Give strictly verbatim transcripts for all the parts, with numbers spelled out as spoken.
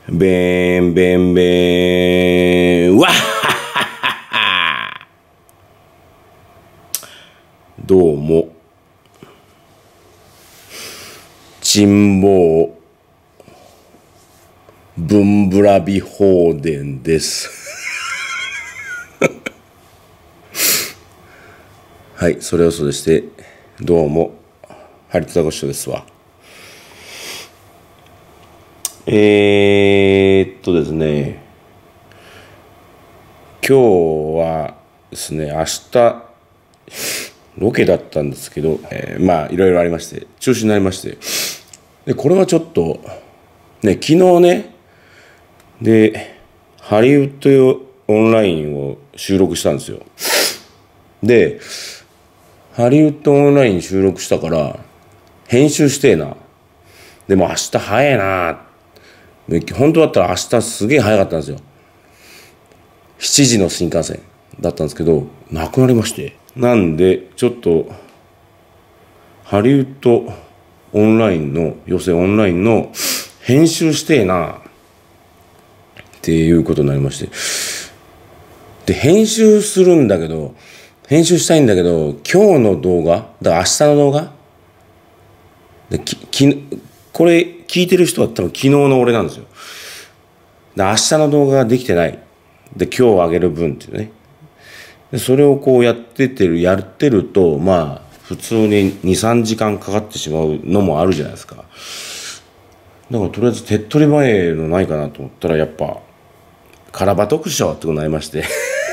べんべんべんわっはっはっは。どうも珍宝ブンブラビ放電ですはい、それをそうでしてどうもハリトタコシショですわ。えーっとですね、今日はですね、明日ロケだったんですけど、えー、まあいろいろありまして中止になりまして、でこれはちょっとね、昨日ね、でハリウッドオンラインを収録したんですよ。でハリウッドオンライン収録したから編集してえな、でも明日早いな、本当だったら明日すげえ早かったんですよ。しちじの新幹線だったんですけどなくなりまして、なんでちょっとハリウッドオンラインの要するにオンラインの編集してえなっていうことになりまして、で編集するんだけど編集したいんだけど今日の動画だから明日の動画でききこれ聞いてる人は多分昨日の俺なんですよ。で明日の動画ができてないで今日上げる分っていうね、でそれをこうやっててるやってるとまあ普通に にさんじかんかかってしまうのもあるじゃないですか。だからとりあえず手っ取り早いのないかなと思ったらやっぱカラバ特賞ってことになりまして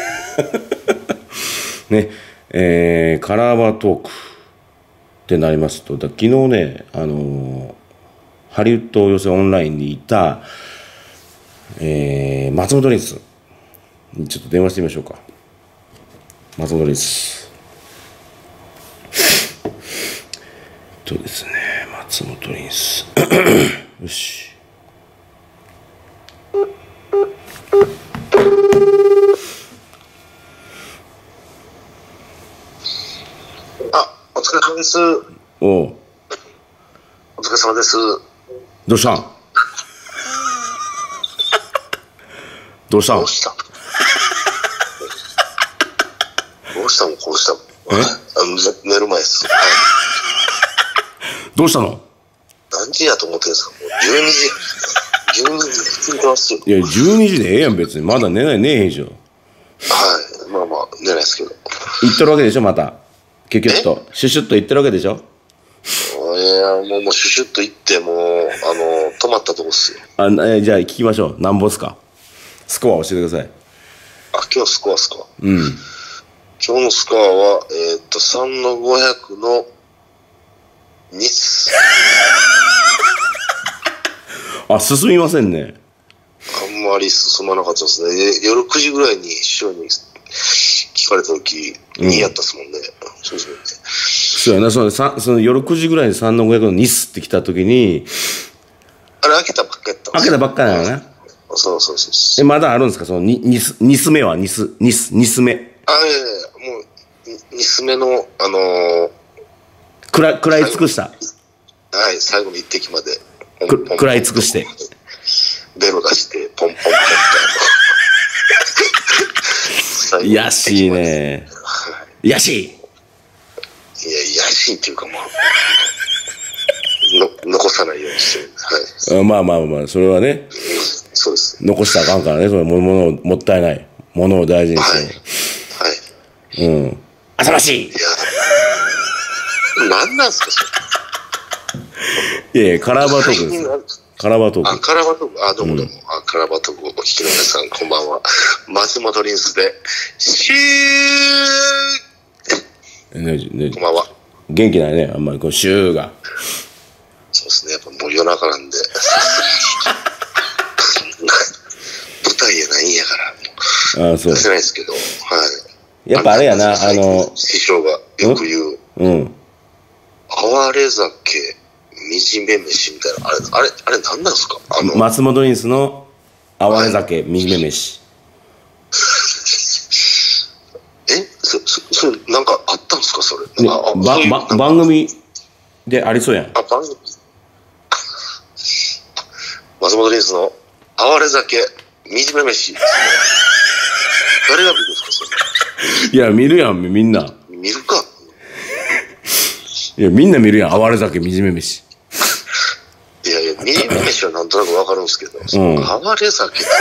ね、えー、カラバトークってなりますと、だ昨日ね、あのー、ハリウッド要するにオンラインにいた、えー、松本リンスにちょっと電話してみましょうか。松本リンスとですね、松本リンスよし、 あ、お疲れ様です。 おう、 お疲れ様です。 どうしたんどうしたんどうしたどうしたもこうしたも。 えあの寝る前です。はい、 どうしたの。 何時やと思ってるんですか。もうじゅうにじじゅうにじ過ぎてますよ。 いやじゅうにじでええやん別に、まだ寝ないねえへんじゃん。 はい、まあまあ寝ないですけど。 行ってるわけでしょ、またキュキュッとシュシュッと行ってるわけでしょ。 いやもうもうシュシュッと行ってもうあの止まったとこっすよ。 あえじゃあ聞きましょう。なんぼっすか、スコア教えてください。 あ、今日スコアっすか。 うん、 今日のスコアはえー、っとさんのごひゃくのにっす。 あ、進みませんね。 あんまり進まなかったですね。夜くじぐらいに師匠に聞かれた時にやったっすもんね。うん、そうですね。 そうやな、そのさその夜くじぐらいにさんのごひゃくのニスって来た時に、 あれ開けたばっかやったんですよ。 開けたばっかなのな。 そうそうそうそえ、 う。 まだあるんですか、そのニニスニス目はニスニスニス目。 あ、いやいやもうにすめのあのー、 くら食らい尽くした。 はい、最後の一滴までく食らい尽くしてベロ出してポンポンポンっていやしいね。いやしい。 いやいやしいっていうかまあの残さないようにしてる。はい。 あ、まあまあまあ、それはね、 そうです。 残したらあかんからね、それものをもったいないものを大事にして、 はい、 はい、うん、浅ましい。 いや何なんすかそれ。いやいや、カラーバートークですよ。カラーバートーク。 あ、カラーバートーク。あ、どうもどうも。うん、あ、カラーバートークをお聞きの皆さん、こんばんは。松本リンスで、シューねね、 こんばんは。 元気ないね、あんまりこうシューが。 そうですね、やっぱもう夜中なんで。舞台やないんやから。 ああ、そう。 出せないですけど、はい。 やっぱあれやな、あの、 師匠がよく言う、 うん。 哀れ酒、惨め飯みたいな、あれ、あれ、あれ何なんですか、あの。 松本リンスの哀れ酒、惨め飯。 えそ、そ、それ、なんかあったんですかそれ。 ね、あばば番組でありそうやん。 あ、番組松本リンスの哀れ酒、惨め飯ですね。誰が見るんですか、それ。 いや、見るやん、みんな。 見るか。 いや、みんな見るやん、哀れ酒、惨め飯。 いやいや、惨め飯はなんとなくわかるんですけど、その哀れ酒って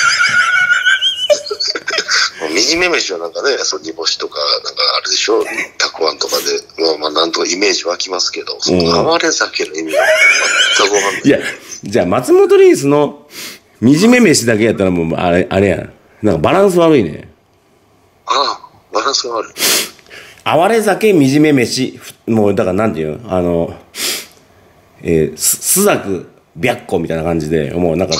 惨め飯はなんかね、その煮干しとか、なんかあれでしょ、たくあんとかで、まあまあなんとかイメージ湧きますけど、その哀れ酒の意味は全くわかんない。 いや、じゃあ松本リンスの惨め飯だけやったらもう、あれ、あれやん。なんかバランス悪いね。 ああ、バランスが悪い。 哀れ酒、惨め飯、もうだからなんていうのあの、えー、す、すざく、白虎みたいな感じで、もうなんか、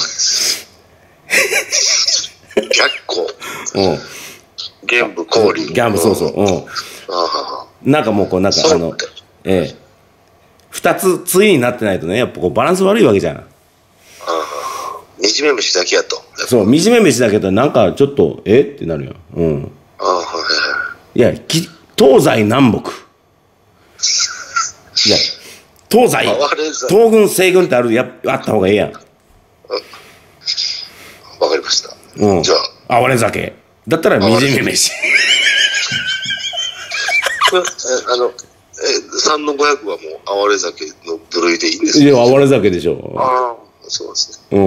白虎。 うん。 玄武氷。 ギャンブ、そうそう。うん。 ああ、 なんかもうこう、なんかあの、ええ。二つ、ついになってないとね、やっぱこうバランス悪いわけじゃん。 ああ、惨め飯だけやと。 そう、惨め飯だけど、なんかちょっと、えってなるよ。うん。 ああ、はいはい。 いや、き東西南北。いや、東西、東軍、西軍ってある、や、あった方がええやん。 わかりました。 うん。 じゃあ。 哀れ酒。だったら、惨め飯。 あの、え、さんのごひゃくはもう、哀れ酒の部類でいいんですか？ いや、哀れ酒でしょ。 ああ、そうですね。うん。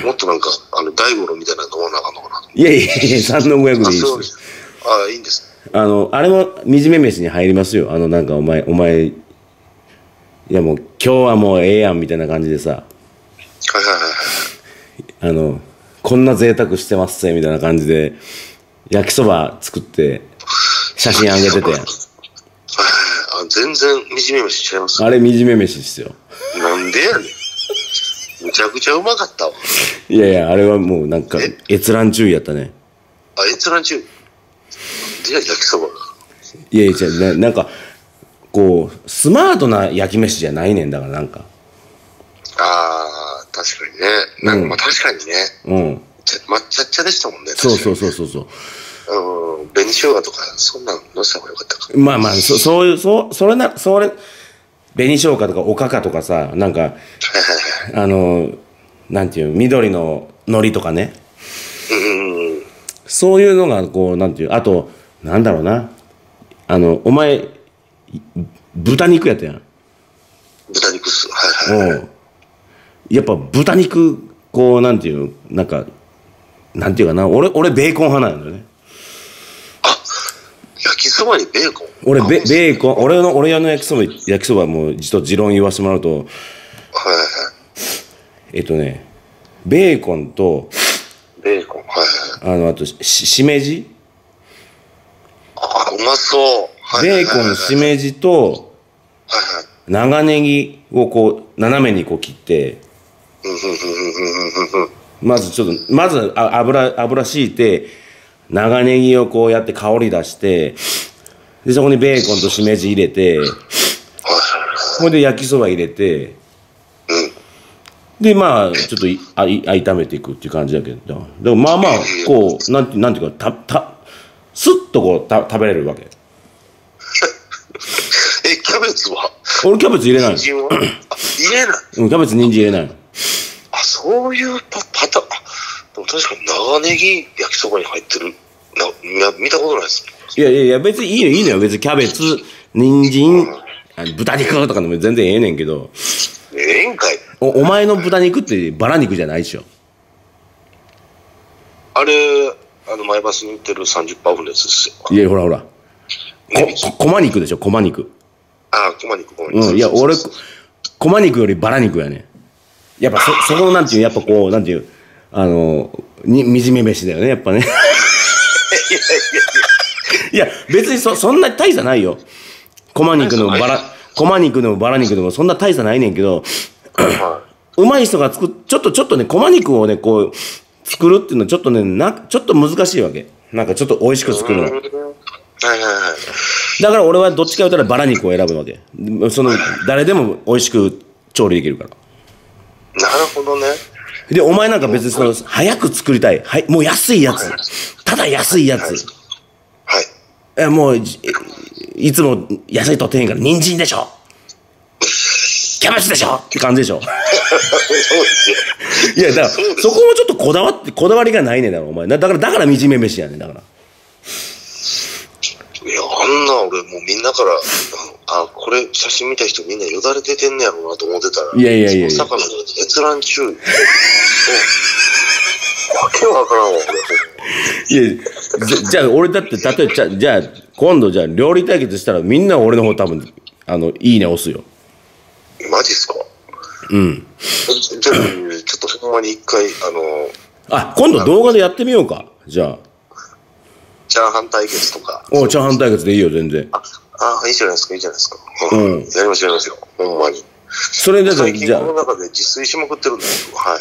もっとなんか、あの、大五郎みたいなの飲まなあかんのかな。 いやいやいや、さんのごひゃくでいいです。 ああ、いいんです。 あの、あれも、惨め飯に入りますよ。あの、なんか、お前、お前、いやもう、今日はもうええやん、みたいな感じでさ。 はいはいはいはい。 あの、こんな贅沢してますぜ、みたいな感じで、焼きそば作って、写真あげてて。はいはいはい。 全然、惨め飯しちゃいます。 あれ、惨め飯ですよ。 なんでやねん。むちゃくちゃうまかったわ。 いやいや、あれはもうなんか、閲覧注意やったね。 あ、閲覧注意。じゃあ焼きそば。 いやいや、じゃな、なんか、こう、スマートな焼き飯じゃないねんだから、なんか。 ああ、確かにね。なんか、まあ確かにね。 うん。 ちゃ、抹茶っ茶でしたもんね。 そうそうそうそうそう。 うん、紅生姜とか、そんなののせた方がよかったか。 まあまあ、そ、そういう、そう、それな、それ、紅生姜とかおかかとかさ、なんか、あの、なんていう、緑の海苔とかね。 うん。 そういうのが、こう、なんていう、あと、なんだろうな。あの、お前、豚肉やったやん。 豚肉っす。はいはい、はい。 うん。やっぱ豚肉、こう、なんていう、なんか、なんていうかな、俺、俺ベーコン派なんだよね。 あ、焼きそばにベーコン？ 俺ベ、ベーコン、俺の、俺の焼きそば、焼きそばも、ちょっと持論言わせてもらうと、はいはい。えっとね、ベーコンと、 ベーコン、はいはい。 あの、あと、し、しめじ？ あ、うまそう。 はいはいはいはい、ベーコン、しめじと、はいはい。長ネギをこう、斜めにこう切って、まずちょっと、まず油、油敷いて、長ネギをこうやって香り出して、で、そこにベーコンとしめじ入れて、これで焼きそば入れて、で、まあ、ちょっといあいあ炒めていくっていう感じだけど、でもまあまあ、こう、なんて、なんていうか、た、た、スッとこうた食べれるわけ。 え、キャベツは？ 俺キャベツ入れないの。 人参は？あ、入れない。 うん、キャベツ、人参入れないの。 あ、そういうパパターン。でも確かに長ネギ焼きそばに入ってる。な、見たことないです。 いやいやいや、別にいいのいいのよ。別にキャベツ、人参、あの豚肉とかでも全然ええねんけど。 ええんかい。 お、お前の豚肉ってバラ肉じゃないでしょ。 あれ、あの、前橋に売ってるさんじゅっパーセントのやつですよ。 いや、ほらほら。こ、こ、こま肉でしょ、こま肉。 ああ、こま肉、こま肉。 うん、いや、俺、こま肉よりバラ肉やね。やっぱそ、そのなんていう、やっぱこう、なんていう、あの、に、惨め飯だよね、やっぱね。いやいやいや。いや、別にそ、そんな大差ないよ。こま肉のバラ、こま肉のバラ肉でもそんな大差ないねんけど、うまい人が作っ、ちょっとちょっとね、こま肉をね、こう、作るっていうのはちょっとね、な、ちょっと難しいわけ。なんかちょっと美味しく作るの。はいはいはい。 だから俺はどっちか言ったらバラ肉を選ぶわけ。その、誰でも美味しく調理できるから。 なるほどね。 で、お前なんか別にその、早く作りたい。はい、もう安いやつ。ただ安いやつ。 はい。 え、もう、いつも野菜取ってへんから人参でしょ。 キャベツでしょって感じでしょ。 そうですよ。 いや、だから、そこもちょっとこだわって、こだわりがないねんだろ、お前。だから、だから惨め飯やねん、だから。いや、あんな俺もうみんなから、あ、これ写真見た人みんなよだれ出てんねやろうなと思ってたら、 いやいやいやいや、 まさかの閲覧中。わけわからんわ、 俺。いや、じゃ、じゃあ、俺だって、例えば、じゃ、じゃあ、今度、じゃあ、料理対決したら、みんな俺の方多分、あの、いいね押すよ。 マジっすか？ うん。 じゃあ、ちょっとほんまに一回、あの、 あ、今度動画でやってみようか。じゃあ。 チャーハン対決とか。 おう、チャーハン対決でいいよ、全然。 あ、あ、いいじゃないですか、いいじゃないですか。 うん。 やりましょう、やりましょう。ほんまに。 それだと、 最近じゃあ。 この中で自炊しまくってるんだよ。はい。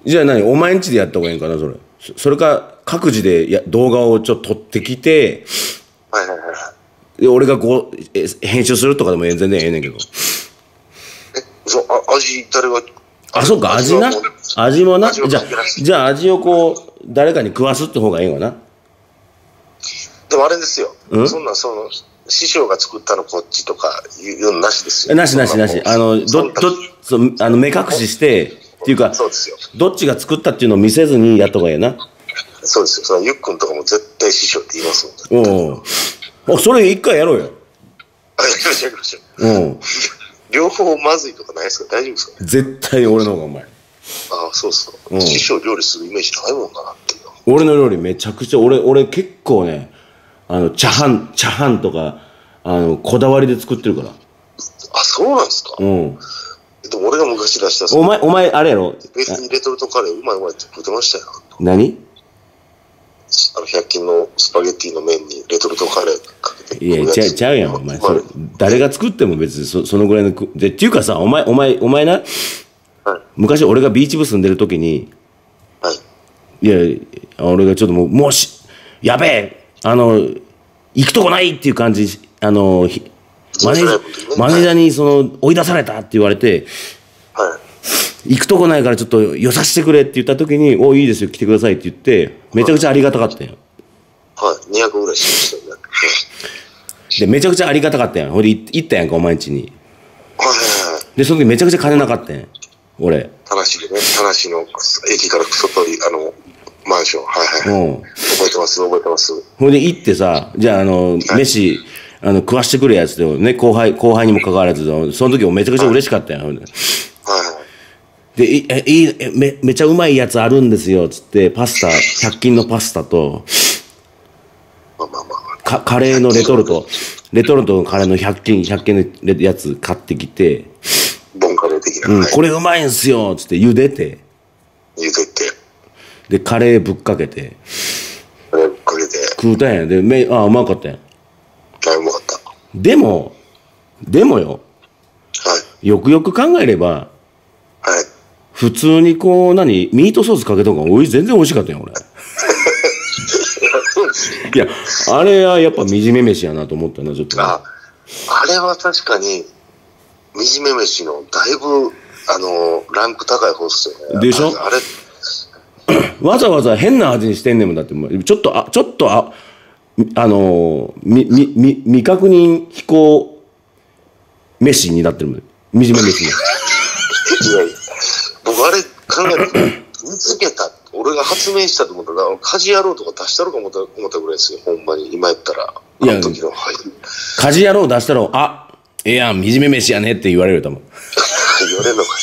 じゃあ何お前んちでやった方がいいんかな、それ。そそれか、各自でや動画をちょっと撮ってきて、 はいはいはいはい。 で、俺がこう、え編集するとかでも全然ええねんけど。 え、そう、あ、味、誰が。 あ、そうか、味な。味もな。じゃあ、じゃあ味をこう、誰かに食わすって方がいいわな。 でもあれですよ。 うん、 そんな、その、師匠が作ったのこっちとかいうのなしですよ。 なしなしなし。あの、ど、ど、そう、あの、目隠しして、っていうか、 そうですよ。 どっちが作ったっていうのを見せずにやった方がいいな。 そうですよ。そのゆっくんとかも絶対師匠って言いますもんね。 おお。それ一回やろうよ。 あ、やりましょう、やりましょう。 うん。 両方まずいとかないですか？大丈夫ですか？ 絶対俺の方がうまい。 ああ、そうっすか。うん、師匠料理するイメージないもんなっていう。 俺の料理めちゃくちゃ、俺、俺結構ね、あの、チャハン、チャハンとか、あの、こだわりで作ってるから。 あ、そうなんですか？ うん。 でも俺が昔出したお前、お前、あれやろ別にレトルトカレーうまいうまいって食ってましたよ。 何？ あの、ひゃく均のスパゲッティの麺にレトルトカレーかけて。 いや、ちゃう、ちゃうやん、お前。それ、誰が作っても別にそ、そのぐらいのく、で、っていうかさ、お前、お前、お前な、はい、昔俺がビーチ部住んでる時に、はい。いや、俺がちょっともう、もし、やべえ、あの、行くとこないっていう感じ、あの、マネージャー、マネージャーにその、追い出されたって言われて、はい。行くとこないからちょっと寄させてくれって言った時に、おいいですよ、来てくださいって言って、めちゃくちゃありがたかったよ。 はい、にひゃくぐらいしましたよね。 で、めちゃくちゃありがたかったやん。ほいで行ったやんか、お前んちに。 はいはいはい。 で、その時めちゃくちゃ金なかったやん。俺。 田無でね、田無の駅から外に、あの、マンション。はいはい。うん。覚えてます、覚えてます。 ほいで行ってさ、じゃあ、あの、はい、飯、あの、食わしてくれやつでね、後輩、後輩にも関わらず、その時もめちゃくちゃ嬉しかったやん。はい。はいで、いい、め、めちゃうまいやつあるんですよ、つって、パスタ、ひゃく均のパスタと、 まあまあまあ、 かカレーのレトルト、レトルトのカレーのひゃく均、ひゃく均のやつ買ってきて、 ボンカレー的な。 うん、これうまいんすよ、つって茹でて、 茹でて、 で、カレーぶっかけて、 カレーぶっかけて、 食うたんや。で、め、あ、うまかったやん。 あ、うまかった。 でも、でもよ、 はい。 よくよく考えれば、 はい。 普通にこう、何ミートソースかけとかおい全然美味しかったよ、俺。 そうですね。 いや、あれはやっぱ惨め飯やなと思ったな、ちょっと。 あ、あれは確かに、惨め飯のだいぶ、あの、ランク高い方っすよね。 でしょ？ あれ、 わざわざ変な味にしてんねんもんだって、ちょっと、あ、ちょっと、あ、あの、み、み、み、未確認飛行飯になってるもん。惨め飯に。 いやいや。僕あれ考えて見つけた、俺が発明したと思ったら、家事野郎とか出したろか思った思ったぐらいですよ、ほんまに。今やったら、あの時の、はい。 家事野郎出したら、あ、ええやん、惨め飯やねって言われると思う。 言われるのか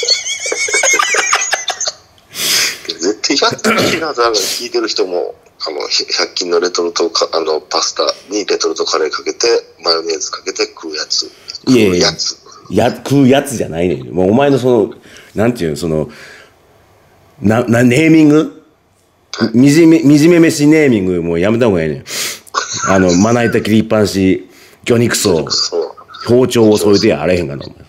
絶対やってほしいなと、聞いてる人も、あの、ひゃく均のレトルトか、あの、パスタにレトルトカレーかけて、マヨネーズかけて食うやつ。食うやつ。 いやいや、や、食うやつじゃないねん。もうお前のその、なんていうの、その、な、な、ネーミング惨め、惨め飯ネーミングもうやめた方がいいねん。あの、まな板切りっぱなし、魚肉層、包丁を添えてやあれへんかな、お前。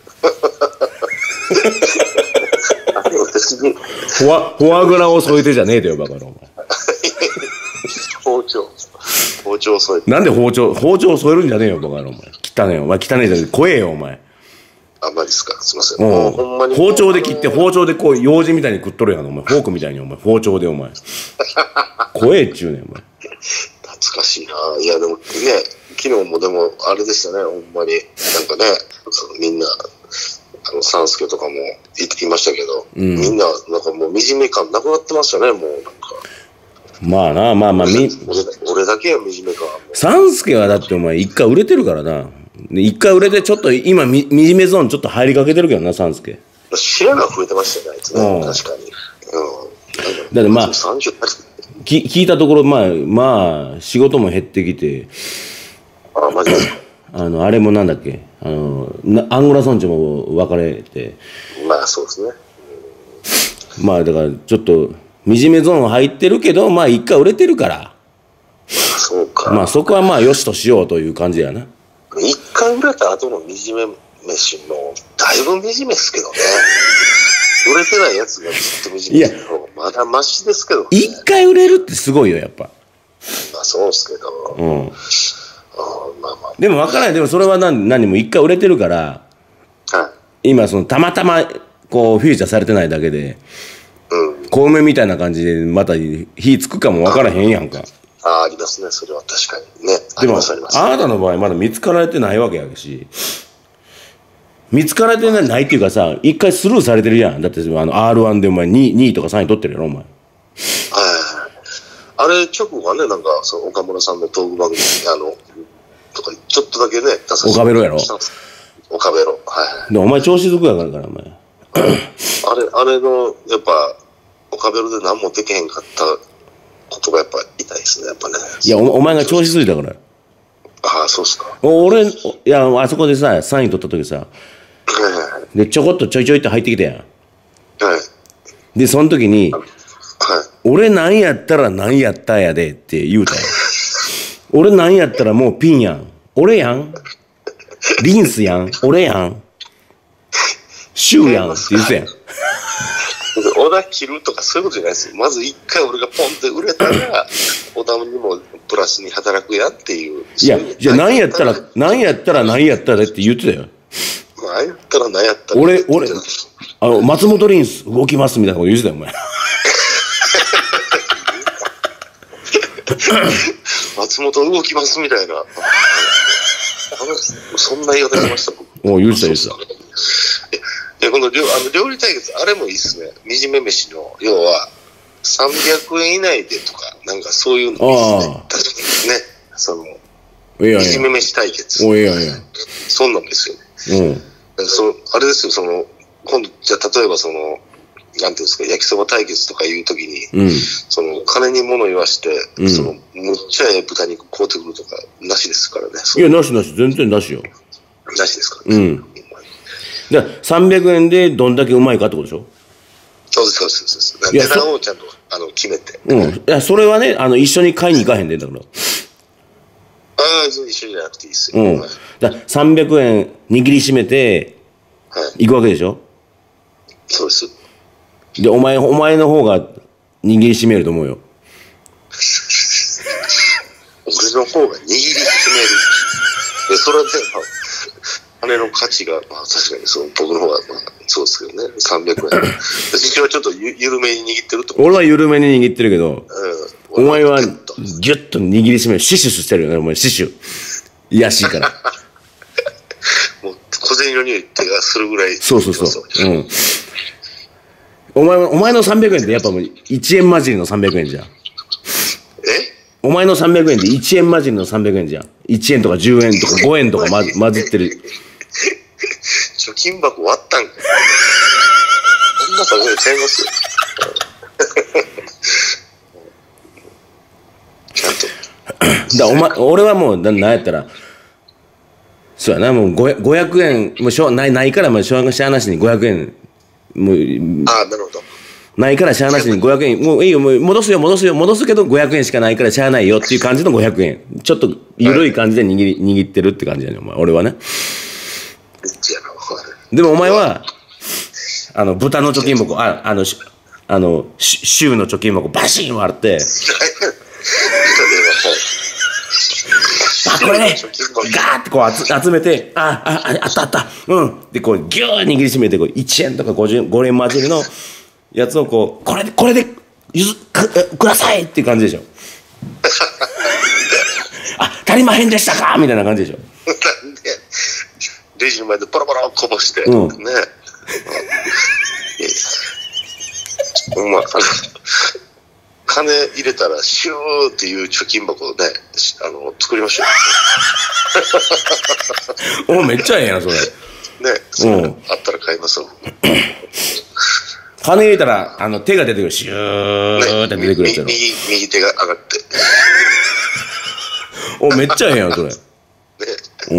フォア、フォアグラを添えてじゃねえでよ、バカな、お前。 包丁。包丁を添えて。 なんで包丁、包丁を添えるんじゃねえよ、バカな、お前。汚ねえよ、お前。汚ねえじゃねえ。怖えよ、お前。 あ、マジっすか。すいません。もうほんまに。 包丁で切って、包丁でこう、用紙みたいに食っとるやん、お前。フォークみたいに、お前。包丁で、お前。怖えっちゅうねん、お前。 懐かしいな。いや、でもね、昨日もでも、あれでしたね、ほんまに。なんかね、そのみんな、 あの、三助とかもい、いましたけど、 うん、 みんな、なんかもう惨め感なくなってましたね、もうなんか。 まあな、まあまあ、み、 俺、俺だけや惨め感。 三助はだってお前一回売れてるからな。一回売れてちょっと今み、惨めゾーンちょっと入りかけてるけどな、三助。 シェアが増えてましたよね、あいつね、うん、確かに。うん。 だってまあ、き聞いたところ、まあ、まあ、仕事も減ってきて、 あ、マジですか。 あの、あれもなんだっけ、あの、アンゴラ村長も別れて。 まあ、そうですね。 うん、まあ、だから、ちょっと、惨めゾーン入ってるけど、まあ、一回売れてるから。 そうか。 まあ、そこはまあ、よしとしようという感じやな。 一回売れた後の惨め飯も、だいぶ惨めっすけどね。売れてないやつがずっと惨めの方がまだマシですけどね。 一回売れるってすごいよ、やっぱ。 まあ、そうですけど。 うん。 まあまあ、 でも分からない。でもそれは何、何も一回売れてるから、 はい、 今そのたまたまこうフィーチャーされてないだけで、うん、小梅みたいな感じでまた火つくかも分からへんやんか。 ああ、ありますね。それは確かにね。 でも あ, あなたの場合まだ見つかられてないわけやし、見つかられてないっていうかさ、一回スルーされてるやん。だってあの アールワン でお前 に, にいとかさんい取ってるやろお前。はい。 あれ直後はね、なんかその岡村さんのトーク番組あのとかちょっとだけね、出させて岡ベロやろ。 岡ベロ、はい。 でお前調子づくやからお前。 あれあれのやっぱ岡ベロで何もできへんかったことがやっぱ痛いですね、やっぱね。 いや お, お前が調子づいたから。 ああ、そうっすか。 俺いやあそこでささんい取った時さ、はいはい、でちょこっとちょいちょいって入ってきたやん。はい。でその時に。はい。俺なんやったらなんやったやでって言うたよ。俺なんやったらもうピンやん。俺やん。リンスやん。俺やん。シューやんって言うてやん。 小田切るとかそういうことじゃないですよ。まず一回俺がポンって売れたら、小田にもプラスに働くやっていう。 いや、じゃあなんやったら、なんやったらなんやったらって言ってたよ。 なんやったらなんやったら。 俺、俺、あの、松本リンス動きますみたいなこと言うてたよ、お前。 松本動きますみたいな。そんな言い方しました、僕。 お言うてた言うてた。 え、この料あの料理対決、あれもいいっすね。惨め飯の、要は、さんびゃくえん以内でとか、なんかそういうのいいっすね。確かにね。その、惨め飯対決。 おいやいや。 そんなんですよね。うん。そのあれですよ、その、今度、じゃあ例えばその、なんていうんですか、焼きそば対決とかいうときに、うん、その、金に物言わして、うん、その、むっちゃええ豚肉買うてくるとか、なしですからね。 いや、なしなし、全然なしよ。 なしですからね。うん。で、さんびゃくえんでどんだけうまいかってことでしょ？ そうです、そうです、そうです。値段をちゃんと、あの、決めて。 うん。いや、それはね、あの、一緒に買いに行かへんで、だから。ああ、一緒じゃなくていいっすよ。 うん。ださんびゃくえん握りしめて、はい。行くわけでしょ？ そうです。 で、お前、お前の方が握りしめると思うよ。 俺の方が握りしめる。で、それで、まあ、金の価値が、まあ確かにそう、僕の方が、まあ、そうですけどね、さんびゃくえん。私はちょっとゆ緩めに握ってると思う。 俺は緩めに握ってるけど、うん、お前はギュッと握りしめる。シュシュしてるよね、お前、シュシュ。いやしいから。 もう、小銭の匂い手がするぐらい。 そうそうそう。うん。お前、お前のさんびゃくえんってやっぱもういちえん混じりのさんびゃくえんじゃん。え？お前のさんびゃくえんっていちえん混じりのさんびゃくえんじゃん。いちえんとかじゅうえんとかごえんとか混じってる。 貯金箱割ったんか。そんなさぐらいちゃいますよ。ちゃんと。 だお前、俺はもう、なんやったら、そうやな、もうごひゃくえん、もうしょない、ないから、もうしょうがしゃあなしにごひゃくえん、もう、 ああ、なるほど。 ないからしゃあなしにごひゃくえん、もういいよ、もう戻すよ、戻すよ、戻すけどごひゃくえんしかないからしゃあないよっていう感じのごひゃくえん。ちょっと緩い感じで握り、握ってるって感じやね、お前、俺はね。でもお前は、あの、豚の貯金箱、あ、あの、あの、州の貯金箱バシーン割って、あ、これね、ガーってこう集めて、あ、あ、あったあった、うん。で、こう、ギュー握りしめて、こう、いちえんとかごじゅう、ごえん混じりのやつをこう、これで、これで、ゆず、く、くださいっていう感じでしょ。あ、足りまへんでしたかみたいな感じでしょ。 なんで、 レジの前でバラバラこぼして、 うん、 ね。うん、まあ、金入れたらシューっていう貯金箱をね、あの、作りましょう。お、めっちゃええやん、それ。 ね、それあったら買いますよ。 金入れたら、あの、手が出てくる。シューって出てくるやつやろ。 右、右手が上がって。 お、めっちゃええやん、それ。ね。うん。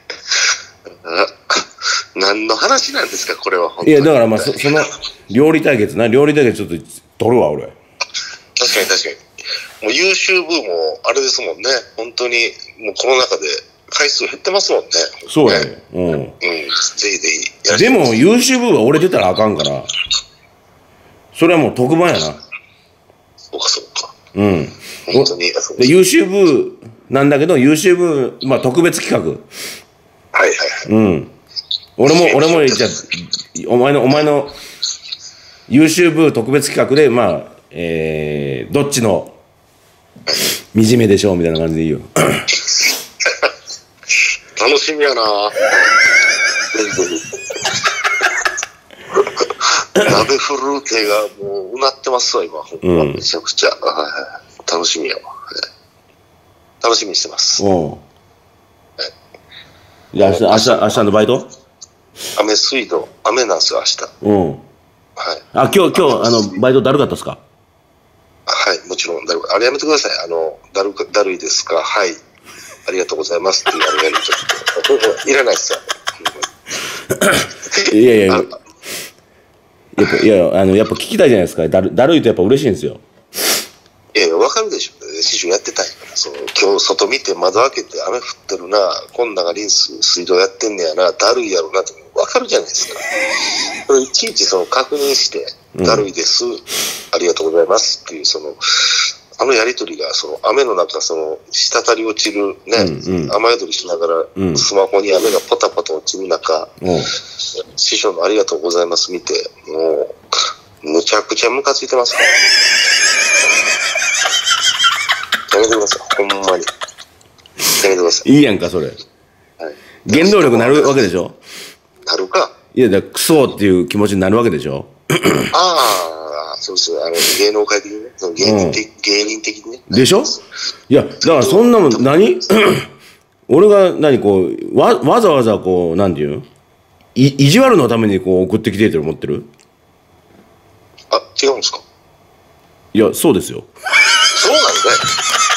何の話なんですか、これは。 いや、だからまあ、そ, その、料理対決な、料理対決ちょっと取るわ、俺。 確かに確かに。もう優秀部も、あれですもんね。本当に、もうこの中で回数減ってますもんね。 そうやね。うん。うん。ぜひぜひやり。でも、優秀部は俺出たらあかんから。それはもう特番やな。 そうか、そうか。 うん。 本当に。 で優秀部なんだけど、優秀部、まあ特別企画。 はいはいはい。 うん。俺も、俺も、じゃお前の、お前の、優秀部特別企画で、まあ、えー、どっちの、惨めでしょうみたいな感じでいいよ。 楽しみやな鍋フルーテがもううなってますわ、今。うん、めちゃくちゃ。楽しみやわ。楽しみにしてます。 おう。じゃあ明日、明日、明日のバイト？ 雨水道、雨なんですよ、明日。 うん。はい。あ、今日、今日、あの、バイトだるかったっすか？ はい、もちろん、だるあれやめてください。あの、だるか、だるいですか？はい。ありがとうございますっていうあれがちょっと、いらないっすよ。 いやいやいや。やっぱ、いや、あの、やっぱ聞きたいじゃないですか。だる、だるいとやっぱ嬉しいんですよ。 いやいや、わかるでしょ。師匠やってたんやから。その、今日外見て窓開けて雨降ってるな、こんながリンス、水道やってんねやな、だるいやろなってわかるじゃないですか。それいちいちその確認して、だるいです、うん、ありがとうございますっていう、その、あのやりとりが、その雨の中、その、滴り落ちるね、うんうん、雨宿りしながら、うん、スマホに雨がポタポタ落ちる中、うん、師匠のありがとうございます見て、もう、むちゃくちゃムカついてますから。やめてください、ほんまに。やめてください。 いいやんか、それ。はい、原動力なるわけでしょ？ なるか。 いや、だからクソっていう気持ちになるわけでしょ？ ああ、そうそう、あの、芸能界的にね。その芸人的、うん、芸人的にね。 でしょ？いや、だからそんなもん、何俺が何こう、わ、わざわざこう、なんていうの？い、意地悪のためにこう送ってきてると思ってる？ あ、違うんですか？ いや、そうですよ。 そうなんだよ。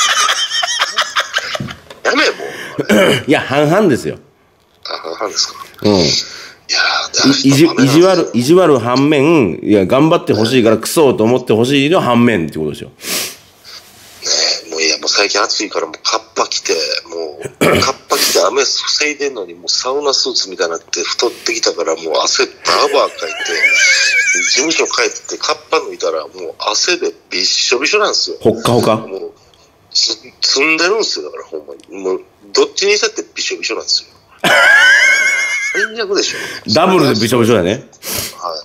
やめもう。 いや、半々ですよ。 あ、半々ですか。 うん。いやいじ、意地悪、意地悪反面、いや、頑張ってほしいからクソと思ってほしいの反面ってことですよ。ねえ、もういや、もう最近暑いからもうカッパ着て、もう、カッパ着て雨防いでんのに、もうサウナスーツみたいになって太ってきたから、もう汗バーバーかいて、事務所帰ってカッパ脱いだら、もう汗でびっしょびしょなんですよ。 ほっかほか。 もう、つ、積んでるんですよ、だからほんまに。もう、どっちにしたってびしょびしょなんですよ。最悪でしょ。 ダブルでびしょびしょだね。 はい。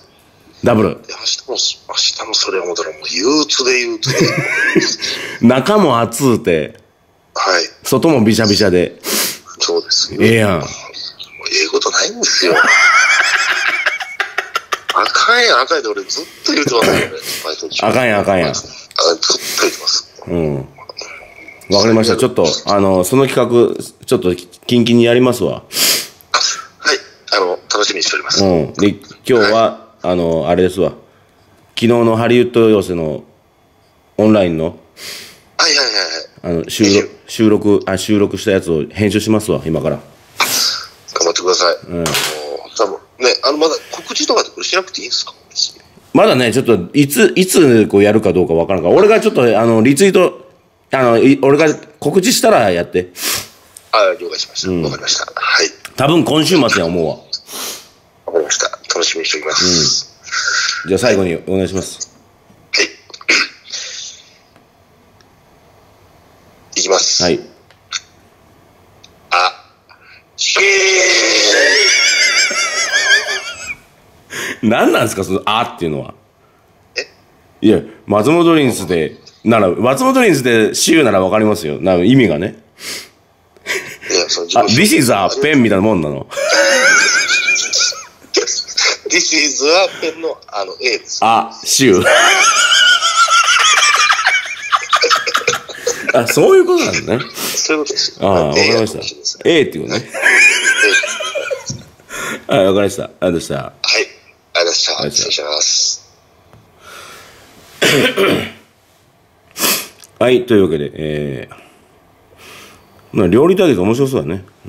ダブル。 明日も、明日もそれ思ったらもう憂鬱で憂鬱で。 中も暑うて。 はい。 外もびしゃびしゃで。 そうですよ。 ええやん。もうええことないんですよ。あかんやん、あかんやんで俺ずっと言うてますよね。 あかんやん、あかんやん。 ずっと言ってます。 うん。わかりました。ちょっと、あの、その企画、ちょっと、キンキンにやりますわ。 あの、楽しみにしております。 うん。で、今日は、はい、あの、あれですわ。昨日のハリウッド寄せのオンラインの、 はいはいはいはい。あの、収録、収録、あ、収録したやつを編集しますわ、今から。 頑張ってください。うん。あの、多分、ね、あの、まだ告知とかってこれしなくていいんですか？ まだね、ちょっと、いつ、いつ、こうやるかどうかわからんから、俺がちょっと、あの、リツイート、あの、俺が告知したらやって。 あ、了解しました。わ、うん、かりました。はい。 多分今週末や思うわ。 わかりました。楽しみにしておきます。 うん、じゃあ最後にお願いします。 はい。いきます。 はい。 あ、しー何なんですか、その、あっていうのは。 えいや、松本リンスで、なら、松本リンスでシューならわかりますよ。な意味がね。 いや、そのあ、This is a pen みたいなもんなの。 This is はペンのあの A です。 あ、シュー。あ、そういうことなんですね。 そういうことですよ。 ああ、わかりました。A っていうね。はい、わかりました。ありがとうございました。 はい、ありがとうございました。失礼します。 はい、というわけで、えー、まあ、料理対決面白そうだね。うん。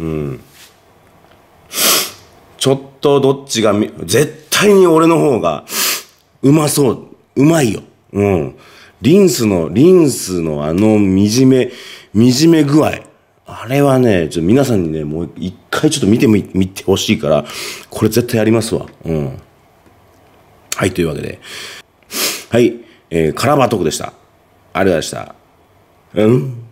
ちょっとどっちがみ、絶対に俺の方がうまそう。うまいよ。うん。リンスの、リンスのあのみじめ、みじめ具合。あれはね、ちょっと皆さんにね、もう一回ちょっと見てみ、見てほしいから、これ絶対やりますわ。うん。はい、というわけで。はい、えー、カラバトークでした。ありがとうございました。うん。